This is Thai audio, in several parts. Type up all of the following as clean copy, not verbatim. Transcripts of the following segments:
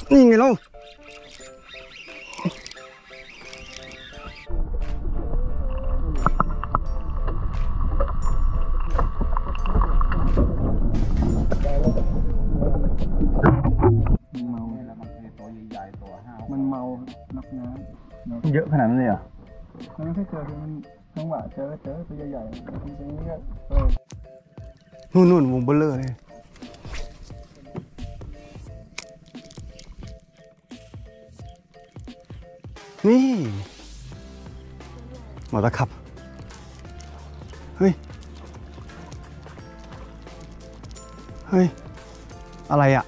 นี่ไงเรามันเมานักน้ำเยอะขนาดนั้นเลยเหรอมันไม่เคยเจอมันจังหวะเจอตัวใหญ่ๆจริงๆเนี่ยนู่นวงเบลเลอร์เลยนี่หมดแล้วครับเฮ้ยอะไรอ่ะ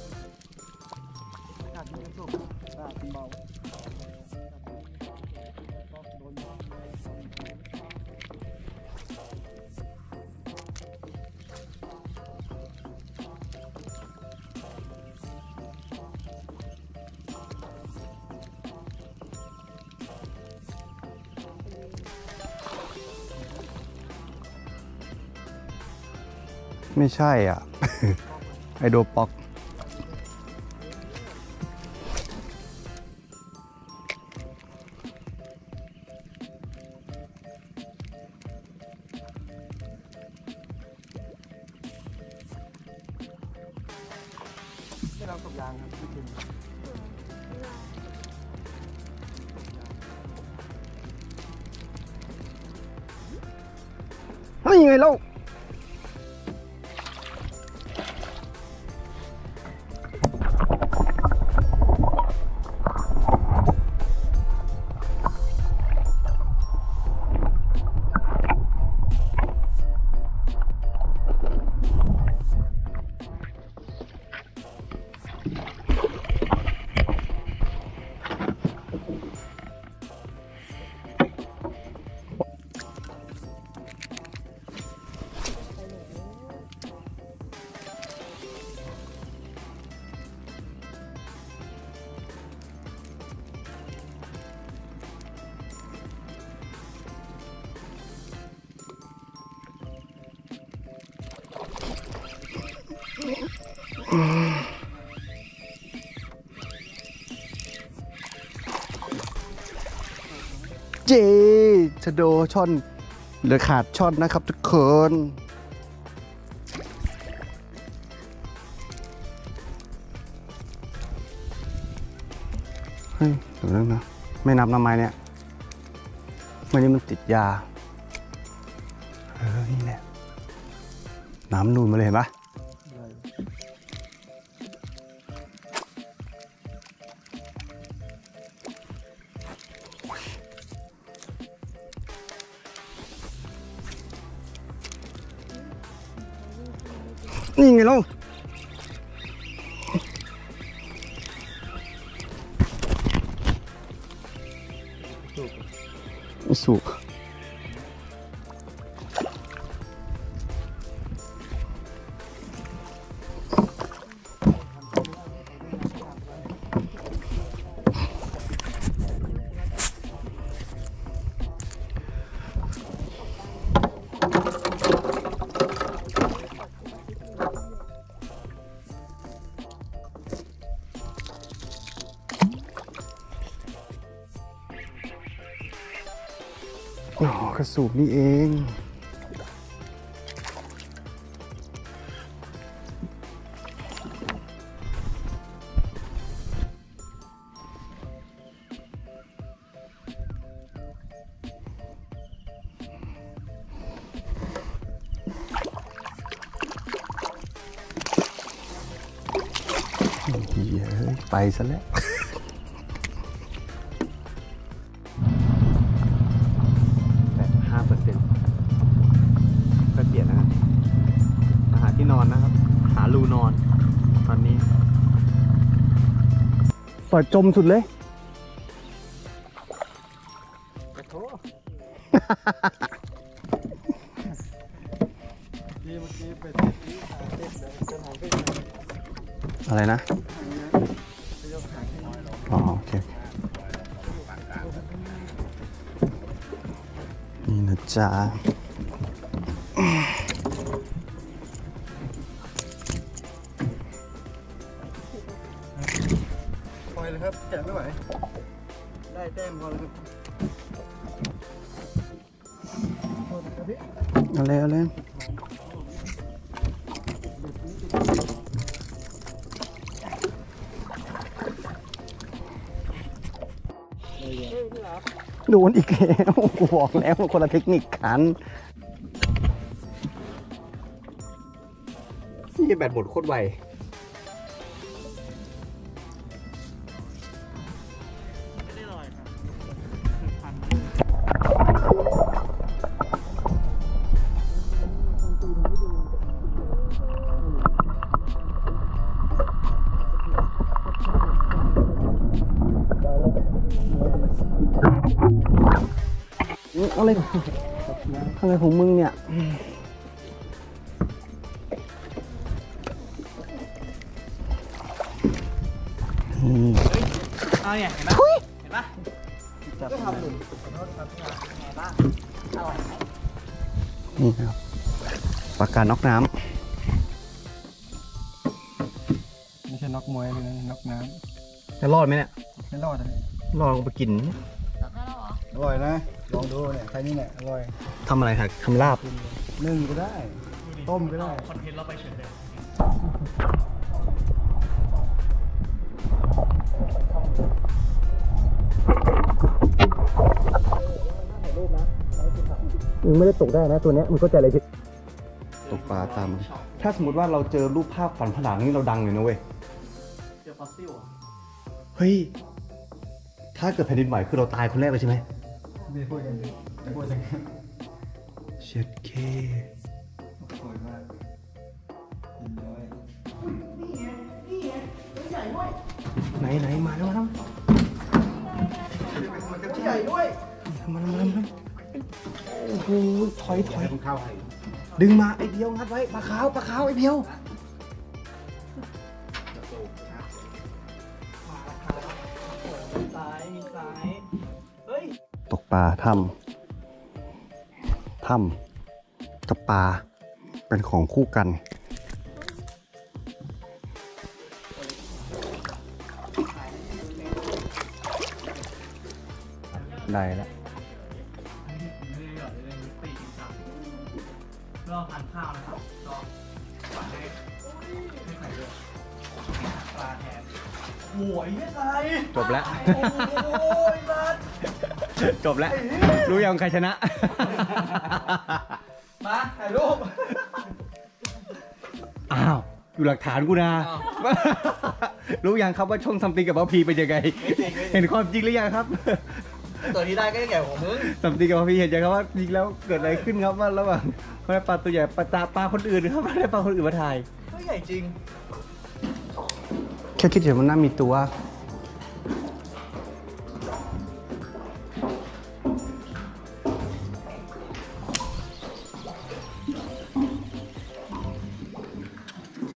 ไม่ใช่อ่ะ ไอโดป๊อกไม่เราตกยางครับไม่จริงนี่ไงเราเจชะโดช่อนเหลือขาดช่อนนะครับทุกคนเฮ้ยเดี๋ยวนึงนะไม่นับน้ำไม้เนี่ยวันนี้มันติดยานี่แหละน้ำนูนมาเลยเห็นปะนี่ไงเราสุกอ๋อกระสูบนี่เองเฮ้ยไปซะแล้วก็เปลี่ยนนะครับมาหาที่นอนนะครับหารูนอนตอนนี้ปล่อยจมสุดเลยอะไรนะอ๋อโอเคนี่นะจ๊ะล่อยเลยครับแกะไม่ไหวได้แต้มพอเลยครับเอาเลยเอาเลยโดนอีกแล้วกูบอกแล้วมันคนละเทคนิคกันนี่แบตหมดโคตรไวอะไรของมึงเนี่ยเอาเนี่ยเห็นปะเห็นปะก็ทำหลุดขอโทษครับพี่ไงบ้างอร่อยไหมนี่ครับปากกาน็อกน้ไม่ใช่น็อกมวยเลยน็อกน้ำจะรอดไหมเนี่ยำไม่รอดเลยรอดลงไปกินอร่อยนะลองดูเนี่ยใครนี่เนี่ยอร่อยทำอะไรครับทำลาบนึ่งก็ได้ต้มก็ได้คอนเทนต์เราไปเฉยเลยมึงไม่ได้ตกได้นะตัวเนี้ยมึงก็ใจอะไรผิดตกปลาตามถ้าสมมติว่าเราเจอรูปภาพฝันผนังนี่เราดังเลยนะเว้ยเจอฟอสซิลอ่ะเฮ้ยถ้าเกิดแผ่นดินไหวคือเราตายคนแรกเลยใช่ไหมไม่พูดกันดิไม่พูดกันเช็ดเคสวยมากกินน้อยไหนมาแล้วมาแล้วใหญ่ด้วยมาโอ้โหถอยดึงมาไอเดียวงัดไว้ปลาขาวไอเดียวซ้ายมีซ้ายเฮ้ยตกปลาถ้ำกับปลาเป็นของคู่กันได้แล้วรอทานข้าวนะครับรอปลาให้ใส่ด้วยปลาแทนโอ้ยไม่ใส่จบแล้วโอ้ยนัดจบแล้ว รู้ยังใครชนะมาถ่ายรูปอ้าว อยู่หลักฐานกูนะ รู้ยังครับว่าช่องซัมติงกับพ่อพีเป็นยังไง เห็นความจริงหรือยังครับตัวนี้ได้ก็ใหญ่กว่ามึงซัมติงกับพ่อพีเห็นยังครับว่าจริงแล้วเกิดอะไรขึ้นครับว่าระหว่างเขาได้ปลาตัวใหญ่ปลาคนอื่นครับไม่ได้ปลาคนอื่นมาถ่ายก็ใหญ่จริงแค่คิดเฉยมันน่ามีตัวเ